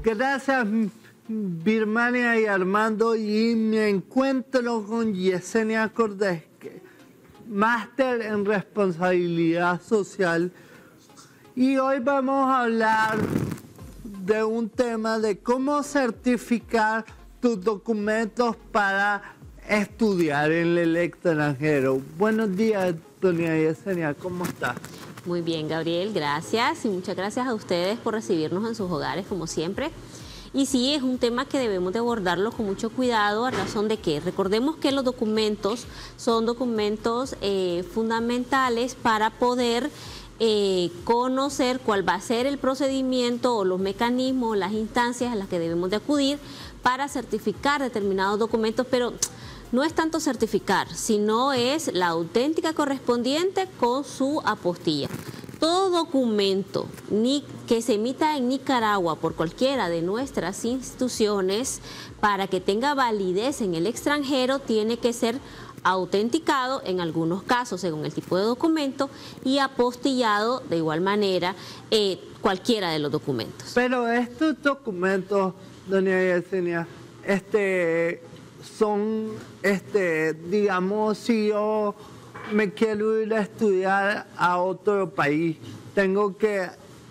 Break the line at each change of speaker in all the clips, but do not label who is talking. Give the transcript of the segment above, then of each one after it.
Gracias, Birmania y Armando, y me encuentro con Yesenia Cortés, máster en responsabilidad social, y hoy vamos a hablar de un tema de cómo certificar tus documentos para estudiar en el extranjero. Buenos días, doña Yesenia, ¿cómo estás?
Muy bien, Gabriel, gracias, y muchas gracias a ustedes por recibirnos en sus hogares, como siempre. Y sí, es un tema que debemos de abordarlo con mucho cuidado, a razón de que recordemos que los documentos son documentos fundamentales para poder conocer cuál va a ser el procedimiento o los mecanismos, las instancias a las que debemos de acudir para certificar determinados documentos, pero no es tanto certificar, sino es la auténtica correspondiente con su apostilla. Todo documento que se emita en Nicaragua por cualquiera de nuestras instituciones, para que tenga validez en el extranjero, tiene que ser autenticado en algunos casos según el tipo de documento y apostillado de igual manera cualquiera de los documentos.
Pero estos documentos, doña Yesenia, son, digamos, si yo me quiero ir a estudiar a otro país, tengo que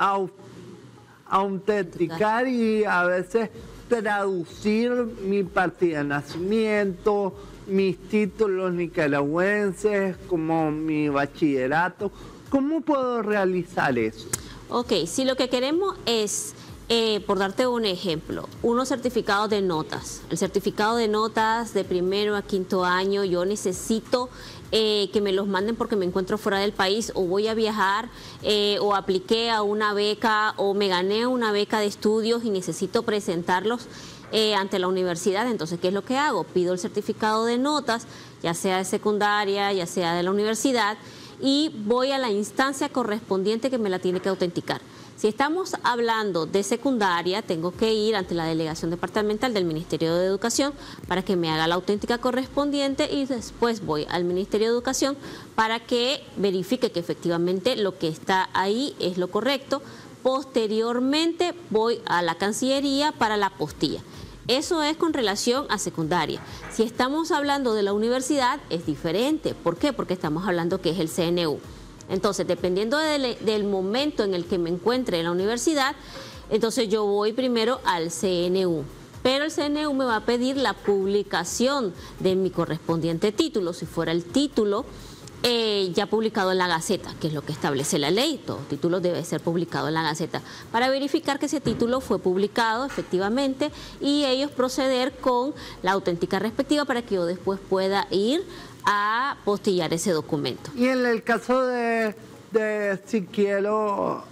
autenticar y a veces traducir mi partida de nacimiento, mis títulos nicaragüenses, como mi bachillerato. ¿Cómo puedo realizar eso?
Ok, si lo que queremos es, por darte un ejemplo, unos certificados de notas. El certificado de notas de primero a quinto año, yo necesito que me los manden porque me encuentro fuera del país, o voy a viajar, o apliqué a una beca, o me gané una beca de estudios y necesito presentarlos ante la universidad. Entonces, ¿qué es lo que hago? Pido el certificado de notas, ya sea de secundaria, ya sea de la universidad, y voy a la instancia correspondiente que me la tiene que autenticar. Si estamos hablando de secundaria, tengo que ir ante la delegación departamental del Ministerio de Educación para que me haga la auténtica correspondiente, y después voy al Ministerio de Educación para que verifique que efectivamente lo que está ahí es lo correcto. Posteriormente voy a la Cancillería para la apostilla. Eso es con relación a secundaria. Si estamos hablando de la universidad, es diferente. ¿Por qué? Porque estamos hablando que es el CNU. Entonces, dependiendo del momento en el que me encuentre en la universidad, entonces yo voy primero al CNU. Pero el CNU me va a pedir la publicación de mi correspondiente título, si fuera el título ya publicado en la Gaceta, que es lo que establece la ley. Todo título debe ser publicado en la Gaceta, para verificar que ese título fue publicado efectivamente, y ellos proceder con la auténtica respectiva para que yo después pueda ir a postillar ese documento.
Y en el caso de si quiero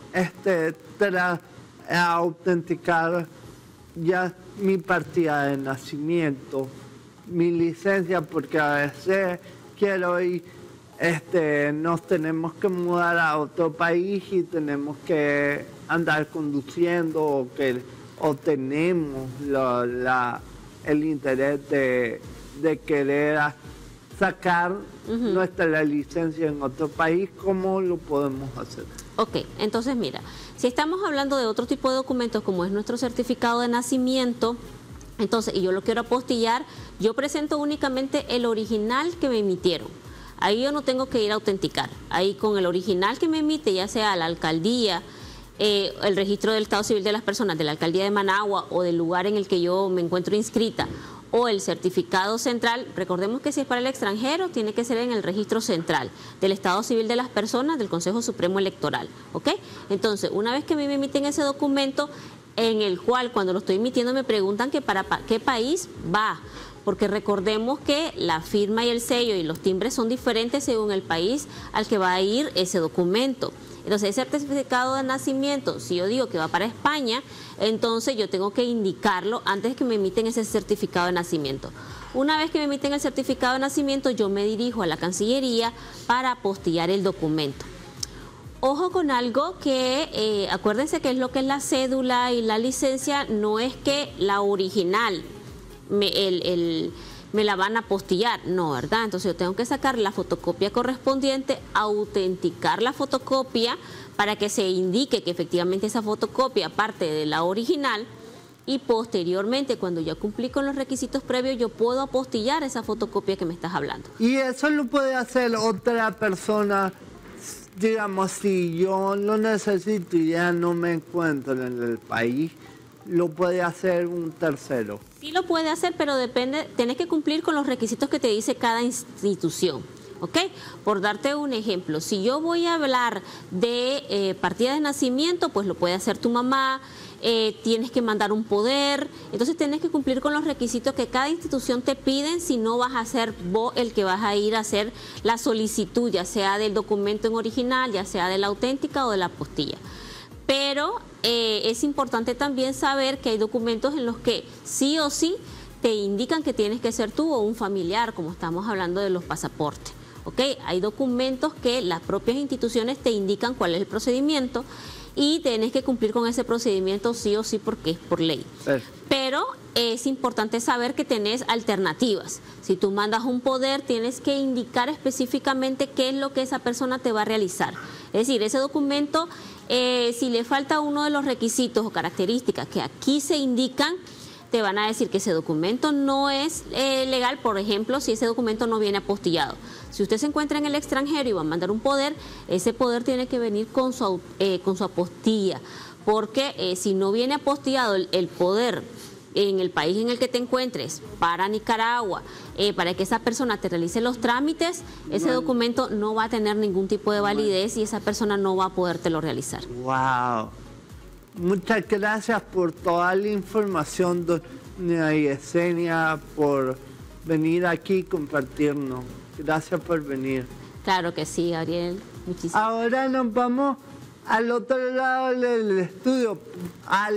autenticar ya mi partida de nacimiento, mi licencia, porque a veces quiero ir, nos tenemos que mudar a otro país y tenemos que andar conduciendo, o tenemos el interés de querer sacar nuestra licencia en otro país. ¿Cómo lo podemos hacer?
Ok, entonces mira, si estamos hablando de otro tipo de documentos como es nuestro certificado de nacimiento, entonces, y yo lo quiero apostillar, yo presento únicamente el original que me emitieron. Ahí yo no tengo que ir a autenticar. Ahí con el original que me emite, ya sea la alcaldía, el registro del Estado Civil de las Personas de la alcaldía de Managua o del lugar en el que yo me encuentro inscrita, o el certificado central, recordemos que si es para el extranjero, tiene que ser en el registro central del Estado Civil de las Personas del Consejo Supremo Electoral, ¿ok? Entonces, una vez que a mí me emiten ese documento, en el cual cuando lo estoy emitiendo me preguntan que para qué país va, porque recordemos que la firma y el sello y los timbres son diferentes según el país al que va a ir ese documento. Entonces, ese certificado de nacimiento, si yo digo que va para España, entonces yo tengo que indicarlo antes de que me emiten ese certificado de nacimiento. Una vez que me emiten el certificado de nacimiento, yo me dirijo a la Cancillería para apostillar el documento. Ojo con algo que, acuérdense que es lo que es la cédula y la licencia, no es que la original me la van a apostillar, no, ¿verdad? Entonces yo tengo que sacar la fotocopia correspondiente, autenticar la fotocopia para que se indique que efectivamente esa fotocopia, aparte de la original, y posteriormente, cuando ya cumplí con los requisitos previos, yo puedo apostillar esa fotocopia que me estás hablando.
Y eso lo puede hacer otra persona, digamos, si yo lo necesito y ya no me encuentro en el país, lo puede hacer un tercero.
Sí lo puede hacer, pero depende, tienes que cumplir con los requisitos que te dice cada institución. ¿Ok? Por darte un ejemplo, si yo voy a hablar de partida de nacimiento, pues lo puede hacer tu mamá, tienes que mandar un poder, entonces tienes que cumplir con los requisitos que cada institución te piden, si no vas a ser vos el que vas a ir a hacer la solicitud, ya sea del documento en original, ya sea de la auténtica o de la apostilla. Pero es importante también saber que hay documentos en los que sí o sí te indican que tienes que ser tú o un familiar, como estamos hablando de los pasaportes. ¿Okay? Hay documentos que las propias instituciones te indican cuál es el procedimiento y tienes que cumplir con ese procedimiento sí o sí porque es por ley. Pero es importante saber que tenés alternativas. Si tú mandas un poder, tienes que indicar específicamente qué es lo que esa persona te va a realizar. Es decir, ese documento, si le falta uno de los requisitos o características que aquí se indican, te van a decir que ese documento no es legal, por ejemplo, si ese documento no viene apostillado. Si usted se encuentra en el extranjero y va a mandar un poder, ese poder tiene que venir con su apostilla, porque si no viene apostillado el poder en el país en el que te encuentres, para Nicaragua, para que esa persona te realice los trámites, ese documento no va a tener ningún tipo de validez y esa persona no va a podértelo realizar.
¡Wow! Muchas gracias por toda la información, doña Yesenia, por venir aquí y compartirnos. Gracias por venir.
Claro que sí, Gabriel. Muchísimas.
Ahora nos vamos al otro lado del estudio.